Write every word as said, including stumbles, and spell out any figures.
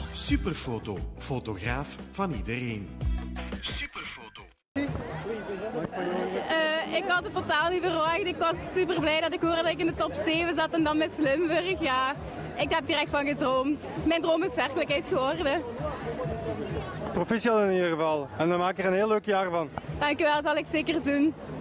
Superfoto, fotograaf van iedereen. Superfoto. Uh, ik had het totaal niet verwacht. Ik was super blij dat ik hoorde dat ik in de top zeven zat en dan met Limburg. Ja, ik heb er echt van gedroomd. Mijn droom is werkelijkheid geworden. Proficiat in ieder geval. En dan maak ik er een heel leuk jaar van. Dankjewel, dat zal ik zeker doen.